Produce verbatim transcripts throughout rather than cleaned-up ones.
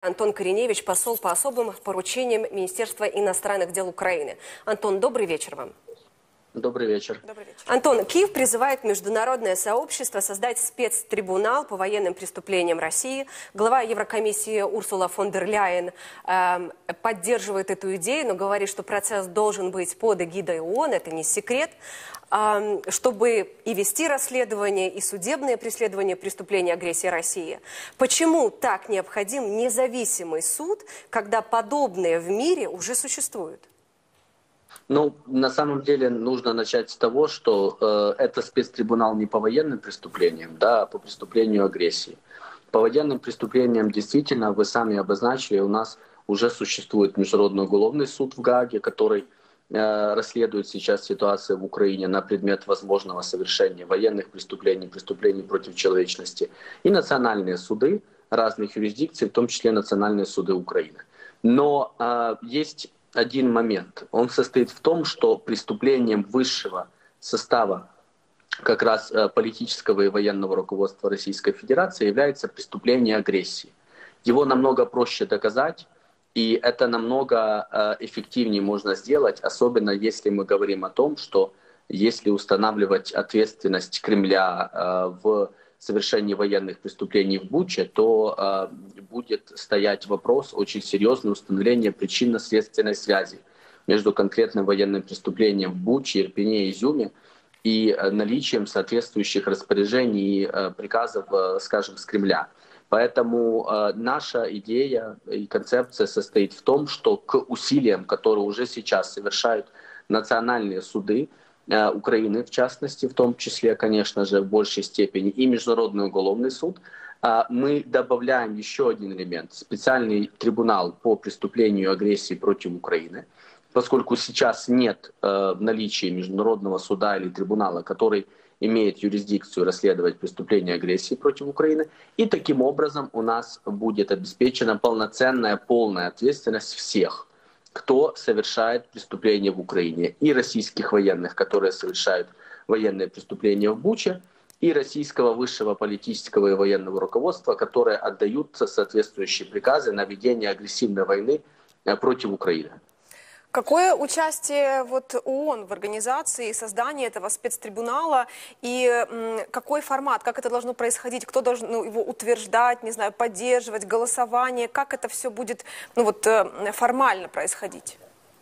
Антон Кореневич, посол по особым поручениям Министерства иностранных дел Украины. Антон, добрый вечер вам. Добрый вечер. Добрый вечер. Антон, Киев призывает международное сообщество создать спецтрибунал по военным преступлениям России. Глава Еврокомиссии Урсула фон дер Ляйен э, поддерживает эту идею, но говорит, что процесс должен быть под эгидой ООН, это не секрет, э, чтобы и вести расследование, и судебное преследование преступлений агрессии России. Почему так необходим независимый суд, когда подобные в мире уже существуют? Ну, на самом деле нужно начать с того, что э, это спецтрибунал не по военным преступлениям, да, а по преступлению агрессии. По военным преступлениям действительно, вы сами обозначили, у нас уже существует Международный уголовный суд в Гааге, который э, расследует сейчас ситуацию в Украине на предмет возможного совершения военных преступлений, преступлений против человечности, и национальные суды разных юрисдикций, в том числе национальные суды Украины. Но э, есть один момент. Он состоит в том, что преступлением высшего состава как раз политического и военного руководства Российской Федерации является преступление агрессии. Его намного проще доказать, и это намного эффективнее можно сделать, особенно если мы говорим о том, что если устанавливать ответственность Кремля в совершении военных преступлений в Буче, то э, будет стоять вопрос очень серьезного установления причинно-следственной связи между конкретным военным преступлением в Буче, Ирпене и Изюме и э, наличием соответствующих распоряжений и э, приказов, э, скажем, с Кремля. Поэтому э, наша идея и концепция состоит в том, что к усилиям, которые уже сейчас совершают национальные суды, Украины, в частности, в том числе, конечно же, в большей степени, и Международный уголовный суд, мы добавляем еще один элемент. Специальный трибунал по преступлению агрессии против Украины, поскольку сейчас нет в наличии международного суда или трибунала, который имеет юрисдикцию расследовать преступления агрессии против Украины, и таким образом у нас будет обеспечена полноценная, полная ответственность всех, кто совершает преступления в Украине, и российских военных, которые совершают военные преступления в Буче, и российского высшего политического и военного руководства, которые отдаются соответствующие приказы на ведение агрессивной войны против Украины. Какое участие вот ООН в организации и создании этого спецтрибунала и м, какой формат, как это должно происходить, кто должен ну, его утверждать, не знаю, поддерживать, голосование, как это все будет ну, вот, формально происходить?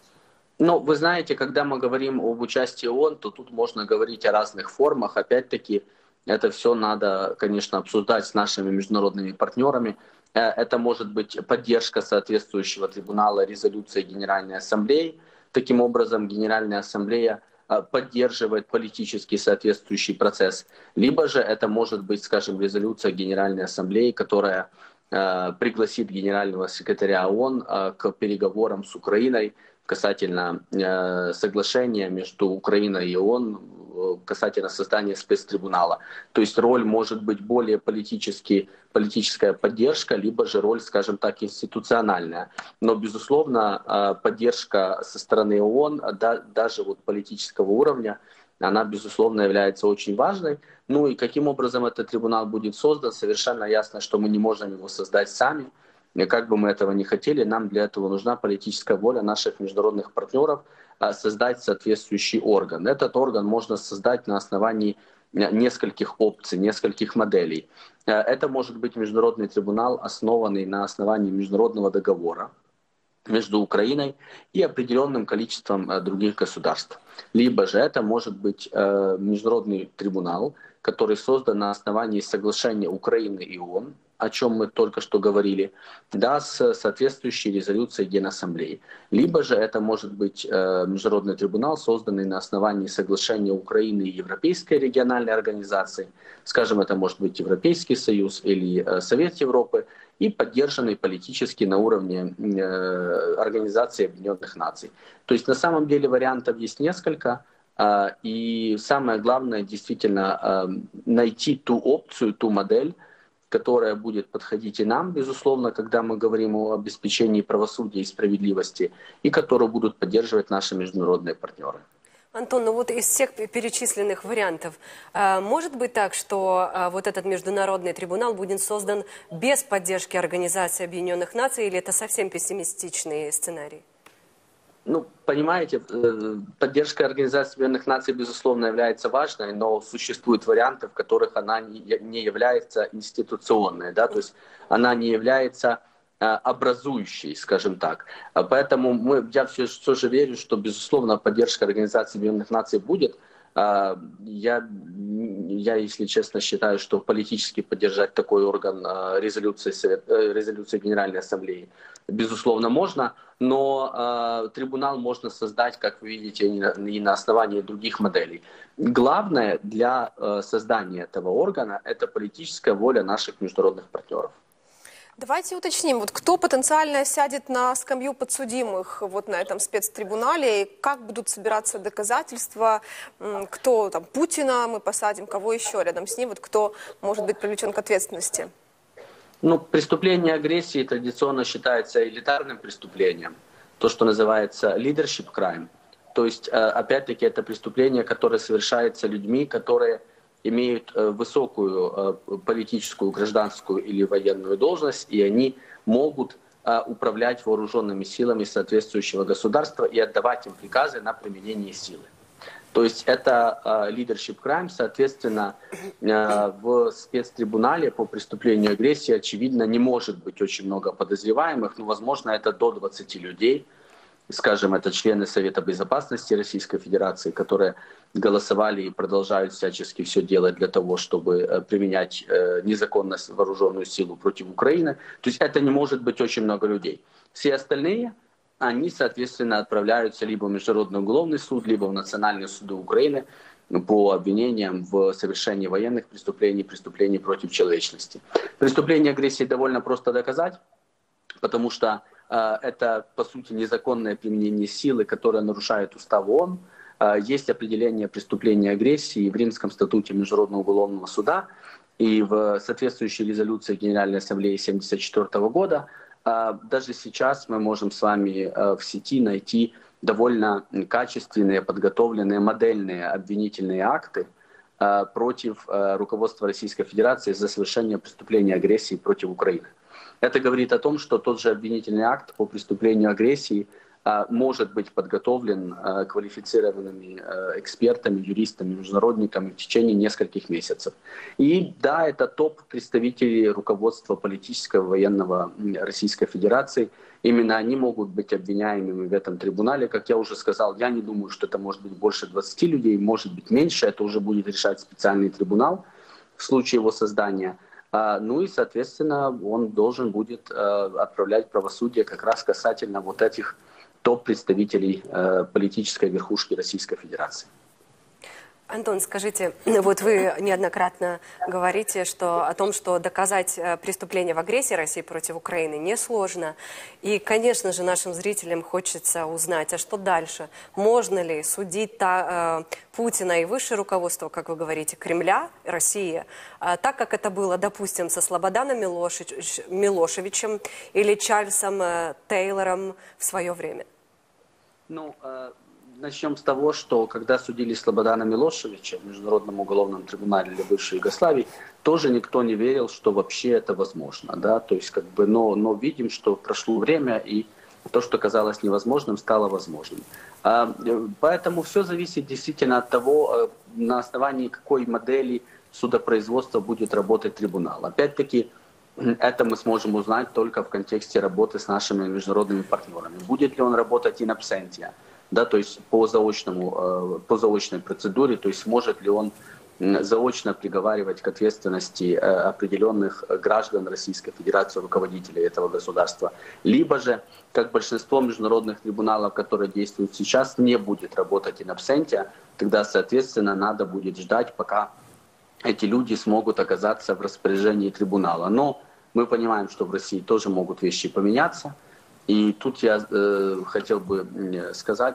Ну, вы знаете, когда мы говорим об участии ООН, то тут можно говорить о разных формах. Опять-таки, это все надо, конечно, обсуждать с нашими международными партнерами. Это может быть поддержка соответствующего трибунала резолюции Генеральной Ассамблеи. Таким образом, Генеральная Ассамблея поддерживает политический соответствующий процесс. Либо же это может быть, скажем, резолюция Генеральной Ассамблеи, которая пригласит генерального секретаря ООН к переговорам с Украиной касательно соглашения между Украиной и ООН касательно создания спецтрибунала. То есть роль может быть более политически, политическая поддержка, либо же роль, скажем так, институциональная. Но, безусловно, поддержка со стороны ООН, даже вот политического уровня, она, безусловно, является очень важной. Ну и каким образом этот трибунал будет создан, совершенно ясно, что мы не можем его создать сами. И как бы мы этого не хотели, нам для этого нужна политическая воля наших международных партнеров создать соответствующий орган. Этот орган можно создать на основании нескольких опций, нескольких моделей. Это может быть международный трибунал, основанный на основании международного договора между Украиной и определенным количеством других государств. Либо же это может быть международный трибунал, который создан на основании соглашения Украины и ООН, о чем мы только что говорили, да, с соответствующей резолюцией Генассамблеи. Либо же это может быть э, международный трибунал, созданный на основании соглашения Украины и Европейской региональной организации, скажем, это может быть Европейский Союз или э, Совет Европы, и поддержанный политически на уровне э, Организации Объединенных Наций. То есть на самом деле вариантов есть несколько, э, и самое главное действительно э, найти ту опцию, ту модель, которая будет подходить и нам, безусловно, когда мы говорим о обеспечении правосудия и справедливости, и которую будут поддерживать наши международные партнеры. Антон, ну вот из всех перечисленных вариантов, э, может быть так, что э, вот этот международный трибунал будет создан без поддержки Организации Объединенных Наций, или это совсем пессимистичный сценарий? Ну, понимаете, поддержка Организации Объединенных Наций, безусловно, является важной, но существуют варианты, в которых она не является институционной, да, то есть она не является образующей, скажем так. Поэтому мы, я все, все же верю, что, безусловно, поддержка Организации Объединенных Наций будет. Я, я, если честно, считаю, что политически поддержать такой орган резолюции, Совет, резолюции Генеральной Ассамблеи, безусловно, можно, но э, трибунал можно создать, как вы видите, и на, и на основании других моделей. Главное для э, создания этого органа – это политическая воля наших международных партнеров. Давайте уточним, вот кто потенциально сядет на скамью подсудимых вот на этом спецтрибунале, и как будут собираться доказательства, кто там, Путина мы посадим, кого еще рядом с ним, вот кто может быть привлечен к ответственности? Ну, преступление агрессии традиционно считается элитарным преступлением, то, что называется leadership crime. То есть, опять-таки, это преступление, которое совершается людьми, которые имеют высокую политическую, гражданскую или военную должность, и они могут управлять вооруженными силами соответствующего государства и отдавать им приказы на применение силы. То есть это leadership crime, соответственно, в спецтрибунале по преступлению агрессии, очевидно, не может быть очень много подозреваемых, но, возможно, это до двадцати людей. Скажем, это члены Совета Безопасности Российской Федерации, которые голосовали и продолжают всячески все делать для того, чтобы применять незаконно вооруженную силу против Украины. То есть это не может быть очень много людей. Все остальные, они, соответственно, отправляются либо в Международный уголовный суд, либо в Национальные суды Украины по обвинениям в совершении военных преступлений, преступлений против человечности. Преступление агрессии довольно просто доказать, потому что э, это, по сути, незаконное применение силы, которое нарушает устав ООН. Э, есть определение преступления агрессии в Римском статуте Международного уголовного суда и в соответствующей резолюции Генеральной Ассамблеи тысяча девятьсот семьдесят четвёртого года. Э, даже сейчас мы можем с вами э, в сети найти довольно качественные, подготовленные модельные обвинительные акты э, против э, руководства Российской Федерации за совершение преступления агрессии против Украины. Это говорит о том, что тот же обвинительный акт по преступлению агрессии а, может быть подготовлен а, квалифицированными а, экспертами, юристами, международниками в течение нескольких месяцев. И да, это топ представителей руководства политического, военного Российской Федерации. Именно они могут быть обвиняемыми в этом трибунале. Как я уже сказал, я не думаю, что это может быть больше двадцати людей, может быть меньше. Это уже будет решать специальный трибунал в случае его создания. Ну и, соответственно, он должен будет отправлять правосудие как раз касательно вот этих топ-представителей политической верхушки Российской Федерации. Антон, скажите, вот вы неоднократно говорите, что, о том, что доказать преступление в агрессии России против Украины несложно. И, конечно же, нашим зрителям хочется узнать, а что дальше? Можно ли судить та, э, Путина и высшее руководство, как вы говорите, Кремля, России, э, так, как это было, допустим, со Слободаном Милошевич, Милошевичем или Чарльзом э, Тейлором в свое время? Ну, э... Начнем с того, что когда судили Слободана Милошевича в Международном уголовном трибунале для бывшей Югославии, тоже никто не верил, что вообще это возможно. Да? То есть, как бы, но, но видим, что прошло время, и то, что казалось невозможным, стало возможным. А, поэтому все зависит действительно от того, на основании какой модели судопроизводства будет работать трибунал. Опять-таки, это мы сможем узнать только в контексте работы с нашими международными партнерами. Будет ли он работать in absentia? Да, то есть по, заочному, по заочной процедуре, то есть может ли он заочно приговаривать к ответственности определенных граждан Российской Федерации, руководителей этого государства. Либо же, как большинство международных трибуналов, которые действуют сейчас, не будет работать in absentia, тогда, соответственно, надо будет ждать, пока эти люди смогут оказаться в распоряжении трибунала. Но мы понимаем, что в России тоже могут вещи поменяться. И тут я э, хотел бы сказать,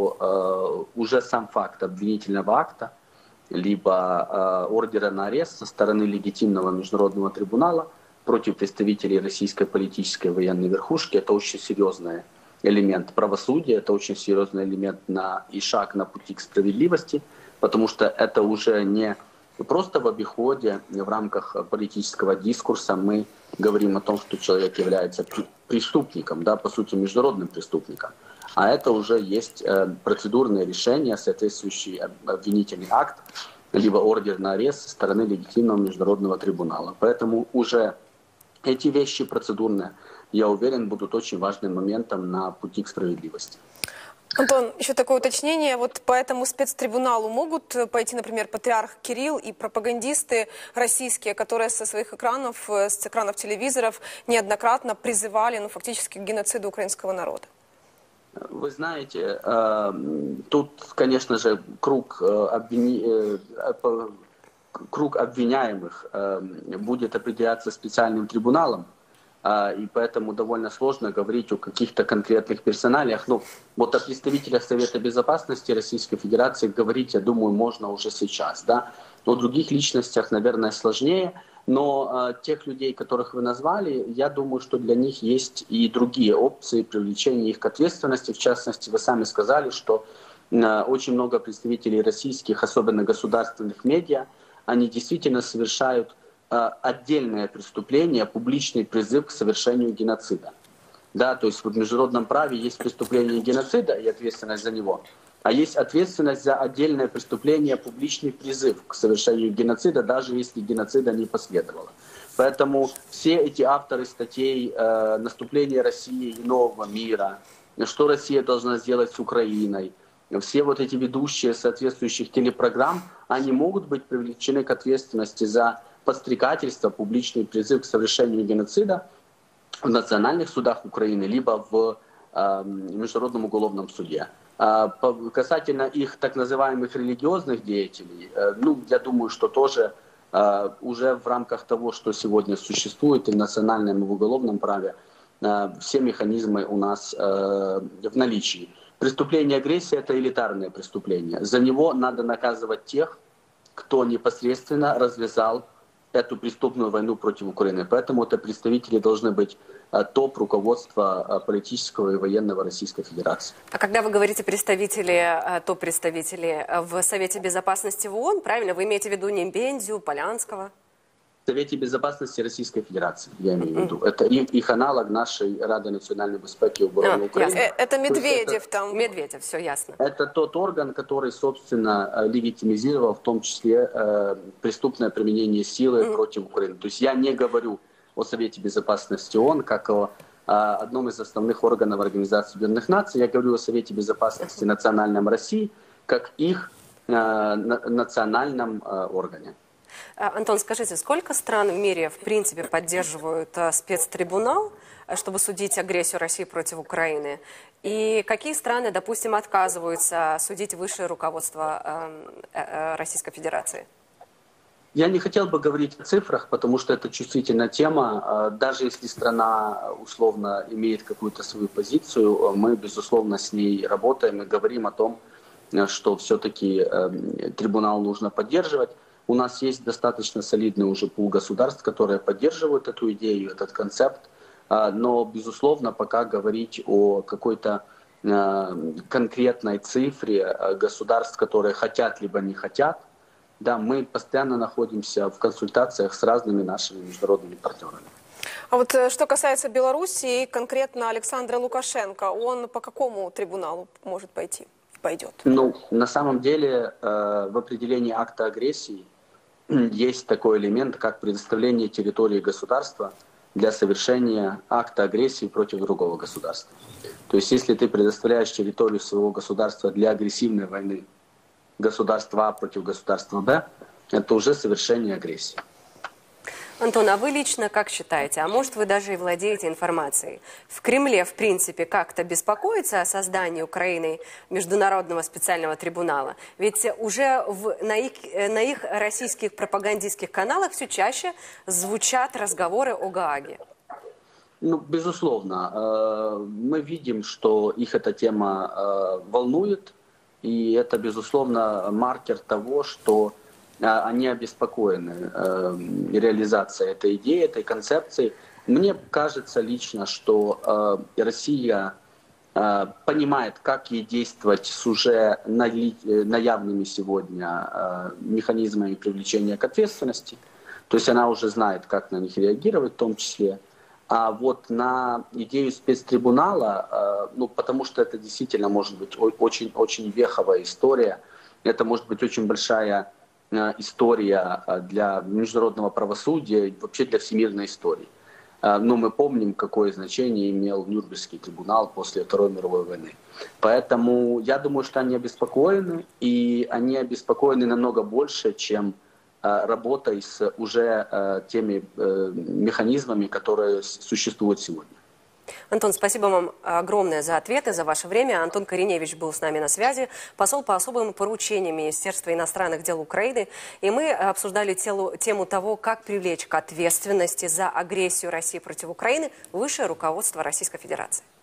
что э, уже сам факт обвинительного акта, либо э, ордера на арест со стороны легитимного международного трибунала против представителей российской политической военной верхушки, это очень серьезное элемент правосудия, это очень серьезный элемент на, и шаг на пути к справедливости, потому что это уже не просто в обиходе, в рамках политического дискурса мы говорим о том, что человек является преступником, да, по сути, международным преступником. А это уже есть процедурное решение, соответствующий обвинительный акт, либо ордер на арест со стороны легитимного международного трибунала. Поэтому уже эти вещи процедурные, я уверен, будут очень важным моментом на пути к справедливости. Антон, еще такое уточнение. Вот по этому спецтрибуналу могут пойти, например, патриарх Кирилл и пропагандисты российские, которые со своих экранов, с экранов телевизоров неоднократно призывали, ну, фактически к геноциду украинского народа? Вы знаете, тут, конечно же, круг, обвини... круг обвиняемых будет определяться специальным трибуналом. И поэтому довольно сложно говорить о каких-то конкретных персоналиях. Ну, вот о представителях Совета Безопасности Российской Федерации говорить, я думаю, можно уже сейчас. Да? О других личностях, наверное, сложнее. Но э, тех людей, которых вы назвали, я думаю, что для них есть и другие опции привлечения их к ответственности. В частности, вы сами сказали, что э, очень много представителей российских, особенно государственных медиа, они действительно совершают отдельное преступление, публичный призыв к совершению геноцида. Да, то есть в международном праве есть преступление геноцида и ответственность за него, а есть ответственность за отдельное преступление, публичный призыв к совершению геноцида, даже если геноцида не последовало. Поэтому все эти авторы статей э, «Наступление России и нового мира», «Что Россия должна сделать с Украиной», все вот эти ведущие соответствующих телепрограмм, они могут быть привлечены к ответственности за подстрекательство, публичный призыв к совершению геноцида в национальных судах Украины, либо в э, Международном уголовном суде. А, по, касательно их так называемых религиозных деятелей, э, ну, я думаю, что тоже э, уже в рамках того, что сегодня существует и в национальном, и в уголовном праве, э, все механизмы у нас э, в наличии. Преступление агрессии – это элитарное преступление. За него надо наказывать тех, кто непосредственно развязал эту преступную войну против Украины. Поэтому это представители должны быть топ руководства политического и военного Российской Федерации. А когда вы говорите представители, топ-представители в Совете Безопасности в ООН, правильно, вы имеете в виду Нембендию, Полянского? В Совете Безопасности Российской Федерации, я имею в виду. Mm-hmm. Это их, их аналог нашей Рады национальной безопасности и обороны а, Украины. Это Медведев это, там. Медведев, все ясно. Это тот орган, который, собственно, легитимизировал в том числе э, преступное применение силы mm-hmm. против Украины. То есть я не говорю о Совете Безопасности ООН как о э, одном из основных органов Организации Объединенных Наций. Я говорю о Совете Безопасности mm-hmm. национальном России как их э, на, национальном э, органе. Антон, скажите, сколько стран в мире, в принципе, поддерживают спецтрибунал, чтобы судить агрессию России против Украины? И какие страны, допустим, отказываются судить высшее руководство Российской Федерации? Я не хотел бы говорить о цифрах, потому что это чувствительная тема. Даже если страна условно имеет какую-то свою позицию, мы, безусловно, с ней работаем и говорим о том, что все-таки трибунал нужно поддерживать. У нас есть достаточно солидный уже пул государств, которые поддерживают эту идею, этот концепт. Но, безусловно, пока говорить о какой-то конкретной цифре государств, которые хотят либо не хотят, да, мы постоянно находимся в консультациях с разными нашими международными партнерами. А вот что касается Беларуси и конкретно Александра Лукашенко, он по какому трибуналу может пойти, пойдет? Ну, на самом деле, в определении акта агрессии есть такой элемент, как предоставление территории государства для совершения акта агрессии против другого государства. То есть, если ты предоставляешь территорию своего государства для агрессивной войны государства А против государства Б, это уже совершение агрессии. Антон, а вы лично как считаете, а может вы даже и владеете информацией? В Кремле, в принципе, как-то беспокоится о создании Украины международного специального трибунала? Ведь уже в, на, их, на их российских пропагандистских каналах все чаще звучат разговоры о Гааге. Ну, безусловно. Мы видим, что их эта тема волнует, и это, безусловно, маркер того, что они обеспокоены э, реализацией этой идеи, этой концепции. Мне кажется лично, что э, Россия понимает, как ей действовать с уже наявными сегодня механизмами привлечения к ответственности. То есть она уже знает, как на них реагировать в том числе. А вот на идею спецтрибунала, ну, потому что это действительно может быть очень-очень веховая история, это может быть очень большая история для международного правосудия и вообще для всемирной истории. Но мы помним, какое значение имел Нюрнбергский трибунал после Второй мировой войны. Поэтому я думаю, что они обеспокоены, и они обеспокоены намного больше, чем работой с уже теми механизмами, которые существуют сегодня. Антон, спасибо вам огромное за ответы, за ваше время. Антон Кореневич был с нами на связи, посол по особым поручениям Министерства иностранных дел Украины. И мы обсуждали телу, тему того, как привлечь к ответственности за агрессию России против Украины высшее руководство Российской Федерации.